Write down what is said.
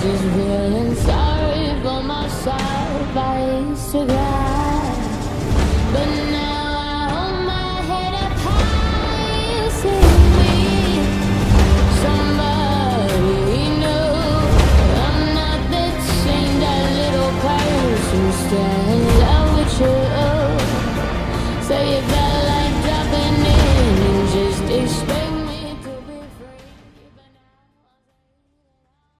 just feeling sorry for myself. I used to cry, but now I hold my head up high. You see me, somebody new. I'm not that same, that little person still in love with you. Say it back.